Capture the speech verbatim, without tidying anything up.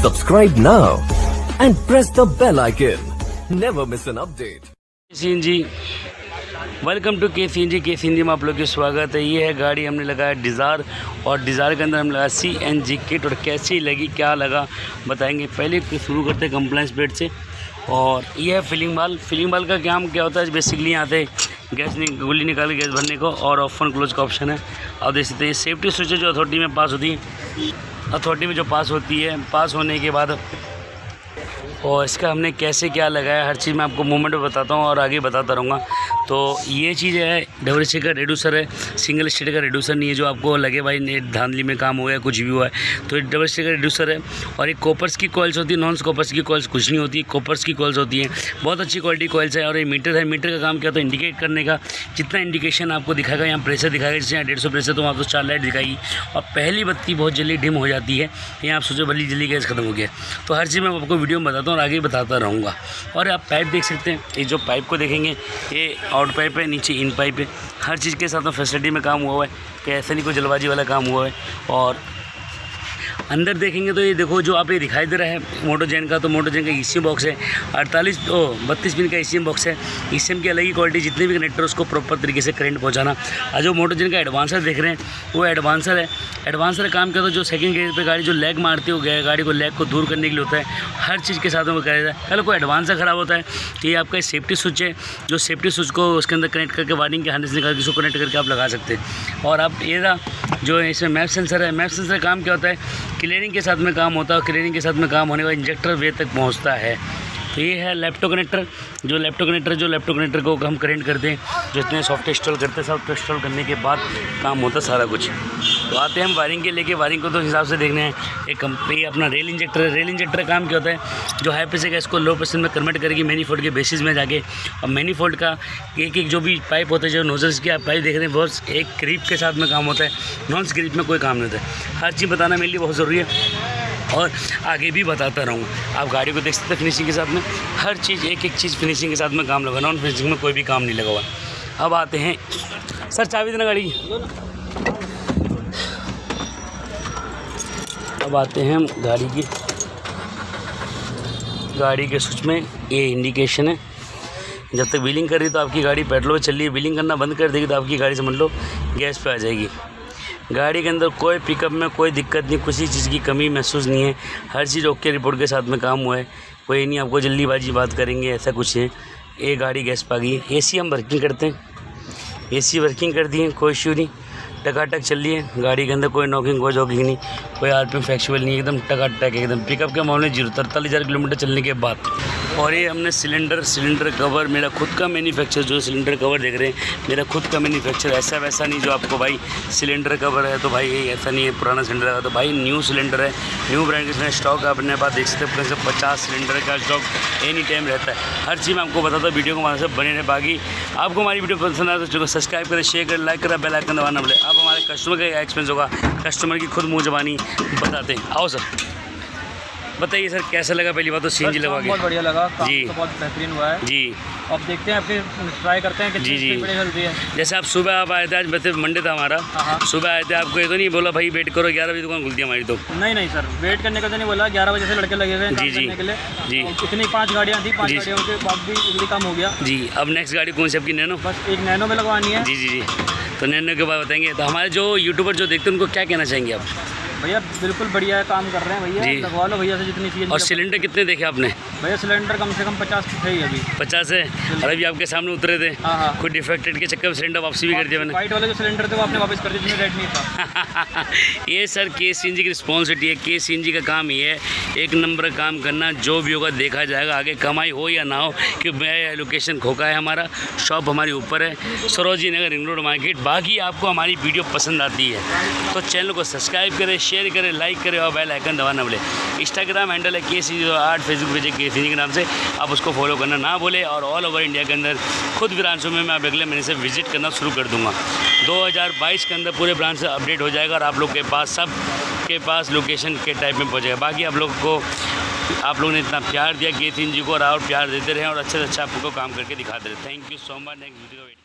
Subscribe now and press the bell icon. Never miss an update. CNG, welcome to K CNG. K CNG में आप लोग की स्वागत है। ये है गाड़ी हमने लगाया डिज़ायर, और डिज़ायर के अंदर हम लगा सीएनजी किट, और कैसी लगी क्या लगा बताएंगे। पहले शुरू करते हैं कंप्लायंस प्लेट से। और ये है फिलिंग बाल। फिलिंग बाल का काम क्या होता है, बेसिकली यहाँ पे गैस नि गोली निकाल के गैस भरने को, और ओपन क्लोज का ऑप्शन है। आप देख सकते हैं सेफ्टी स्विच जो अथॉरिटी में पास होती है, अथॉरिटी में जो पास होती है, पास होने के बाद और इसका हमने कैसे क्या लगाया हर चीज़ मैं आपको मूवमेंट में बताता हूँ और आगे बताता रहूँगा। तो ये चीज़ है डबल स्टेट का रेड्यूसर है, सिंगल स्टेट का रेड्यूसर नहीं है जो आपको लगे भाई धांधली में काम हो गया कुछ भी हुआ है। तो डबल स्टेट का रेड्यूसर है। और एक कॉपर्स की कॉइल्स होती है, नॉन कॉपर्स की कॉइल्स कुछ नहीं होती, कॉपर्स की कॉइल्स होती हैं। बहुत अच्छी क्वालिटी कॉइल्स है। और ये मीटर है, मीटर का काम क्या होता है इंडिकेट करने का। जितना इंडिकेशन आपको दिखाएगा, यहाँ प्रेशर दिखाएगा, जैसे यहाँ डेढ़ सौ प्रेशर तो वहाँ तो चार लाइट दिखाएगी। और पहली बत्ती बहुत जल्दी डिम हो जाती है, यहाँ आप सोचो बल्ली जल्दी गैस खत्म हो गया। तो हर चीज़ मैं आपको वीडियो में बताता हूँ और आगे बताता रहूँगा। और आप पाइप देख सकते हैं, ये जो पाइप को देखेंगे ये आउट पाइप है, नीचे इन पाइप है। हर चीज़ के साथ में फैसिलिटी में काम हुआ है कि ऐसा नहीं कोई जल्दबाजी वाला काम हुआ है। और अंदर देखेंगे तो ये देखो जो आप ये दिखाई दे रहा है मोटोजेन का, तो मोटोजेन का ईसीएम बॉक्स है, अड़तालीस ओ बत्तीस पिन का ईसीएम बॉक्स है। ईसीएम की अलग ही क्वालिटी, जितने भी कनेक्टर उसको प्रॉपर तरीके से करंट पहुंचाना। और जो मोटोजेन का एडवांसर देख रहे हैं वो एडवांसर है। एडवांसर काम क्या होता है, जो सेकंड गियर पे गाड़ी जो लैग मारती हो गया गाड़ी को लैग को दूर करने के लिए होता है। हर चीज़ के साथ में वो करेगा। कल कोई एडवांसर ख़राब होता है तो ये आपका सेफ्टी स्विच है, जो सेफ्टी स्विच को उसके अंदर कनेक्ट करके वायरिंग के हार्नेस निकाल के उसको कनेक्ट करके आप लगा सकते हैं। और आप ये रहा जो इसमें मैप सेंसर है। मैप सेंसर काम क्या होता है, क्लियरिंग के साथ में काम होता है, और क्लियरिंग के साथ में काम होने का इंजेक्टर वे तक पहुंचता है। तो ये है लैपटॉप कनेक्टर, जो लैपटॉप कनेक्टर जो लैपटॉप कनेक्टर को हम करेंट करते हैं, जो इतने सॉफ्ट इंस्टॉल करते हैं, सॉफ्ट इंस्टॉल करने के बाद काम होता है सारा कुछ। तो आते हैं हम वायरिंग के लेके, वायरिंग को तो हिसाब से देखने हैं। एक कंपनी अपना रेल इंजेक्टर है। रेल इंजेक्टर काम क्या होता है, जो हाई प्रेशर गैस को लो प्रेशर में कन्वर्ट करेगी मैनीफोल्ड के बेसिस में जाके। और मैनीफोल्ड का एक एक जो भी पाइप होता है, जो नोजल्स की आप पाइप देख रहे हैं, बहुत एक ग्रिप के साथ में काम होता है, नॉन ग्रिप में कोई काम नहीं होता है। हर चीज़ बताना मेरे लिए बहुत ज़रूरी है और आगे भी बताता रहूँगा। आप गाड़ी को देख सकते हैं फिनिशिंग के साथ में, हर चीज़ एक एक चीज़ फिनिशिंग के साथ में काम लगा, नॉन फिनिशिंग में कोई भी काम नहीं लगा हुआ। अब आते हैं सर, चाबी देना गाड़ी की। अब आते हैं हम गाड़ी की गाड़ी के स्विच में। ये इंडिकेशन है, जब तक व्हीलिंग कर रही तो आपकी गाड़ी पेट्रोल पे चल रही है, व्हीलिंग करना बंद कर देगी तो आपकी गाड़ी समझ लो गैस पे आ जाएगी। गाड़ी के अंदर कोई पिकअप में कोई दिक्कत नहीं, किसी चीज़ की कमी महसूस नहीं है। हर चीज़ ओके रिपोर्ट के साथ में काम हुआ है। कोई नहीं आपको जल्दीबाजी बात करेंगे ऐसा कुछ है। ये गाड़ी गैस पे आ गई है। एसी हम वर्किंग करते हैं, एसी वर्किंग कर दिए, कोई इश्यू नहीं, टकाटक चल रही है गाड़ी के अंदर। कोई नॉकिंग कोई जॉकिंग नहीं, कोई आरपीएम फ्लैक्चुअल नहीं, एकदम टकाटक एकदम। पिकअप के मामले जीरो तरतालीस हज़ार किलोमीटर चलने के बाद। और ये हमने सिलेंडर सिलेंडर कवर मेरा खुद का मैन्युफैक्चर, जो सिलेंडर कवर देख रहे हैं मेरा खुद का मैन्युफैक्चर, ऐसा वैसा नहीं जो आपको भाई सिलेंडर कवर है तो भाई ये ऐसा नहीं है पुराना सिलेंडर है। तो भाई न्यू सिलेंडर है, न्यू ब्रांड के स्टॉक अपने पास देख सकते हैं। पचास सिलेंडर का स्टॉक एनी टाइम रहता है। हर चीज़ मैं आपको बताता हूँ, वीडियो को वहाँ से बने रहे। बाकी आपको हमारी वीडियो पसंद आए तो चलो सब्सक्राइब करें, शेयर करें, लाइक करें, बेल आइकन दबाना पड़े। आप हमारे कस्टमर का एक्सपीरियंस होगा, कस्टमर की खुद मुँह ज़बानी बताते हैं। आओ सर बताइए सर कैसा लगा पहली बात तो सीएनजी लगा के? बहुत बढ़िया लगा, काम जी तो बहुत बेहतरीन हुआ है जी। अब देखते हैं फिर ट्राई करते हैं कि जी जी चलती है। जैसे आप सुबह आप आए थे, आज वैसे मंडे था हमारा, सुबह आए थे, आपको ये तो नहीं बोला भाई वेट करो ग्यारह बजे दुकान खुलती है हमारी? तो नहीं नहीं सर, वेट करने का तो नहीं बोला, ग्यारह बजे से लड़के लगे हुए हैं जी जी के लिए जी। इतनी पाँच गाड़ियाँ थी, पाँच गाड़ियों के बाद भी इतनी काम हो गया जी। अब नेक्स्ट गाड़ी कौन सी आपकी? नैनो? बस एक नैनो में लगवानी है। जी जी जी। तो नैनो के बाद बताएंगे। तो हमारे जो यूट्यूबर जो देखते हैं उनको क्या कहना चाहेंगे आप? भैया बिल्कुल बढ़िया काम कर रहे हैं भैया, लगवा लो भैया से जितनी चाहिए। और सिलेंडर कितने देखे आपने? भैया सिलेंडर कम से कम पचास है ही अभी। पचास है? और अभी आपके सामने उतरे थे, हाँ हाँ। खुद डिफेक्टेड के चक्कर में सिलेंडर वापसी भी कर दिया मैंने। वाइट वाले जो सिलेंडर थे वो आपने वापस कर दिए, जिसमें रेड नहीं था। ये सर के सीएनजी की रिस्पॉन्सिबिलिटी है। के सीएनजी का काम ये है, एक नंबर काम करना, जो भी होगा देखा जाएगा, आगे कमाई हो या ना हो। कि लोकेशन खोखा है हमारा, शॉप हमारी ऊपर है Saroji Nagar ring road market. बाकी आपको हमारी वीडियो पसंद आती है तो चैनल को सब्सक्राइब करें, शेयर करें, लाइक करें और बेल आइकन दबाना भूले। इंस्टाग्राम हैंडल है के सीएनजी आठ, फेसबुक पेज है के सीएनजी के नाम से, आप उसको फॉलो करना ना भूले। और ऑल ओवर इंडिया के अंदर खुद ब्रांचों में मैं अब अगले महीने से विजिट करना शुरू कर दूंगा। दो हज़ार बाईस के अंदर पूरे ब्रांच से अपडेट हो जाएगा और आप लोग के पास सब के पास लोकेशन के टाइप में पहुँचेगा। बाकी आप लोग को आप लोगों ने इतना प्यार दिया के सीएनजी को, और और प्यार देते रहे और अच्छे से अच्छा आपको काम करके दिखाते रहे। Thank you so much. Next video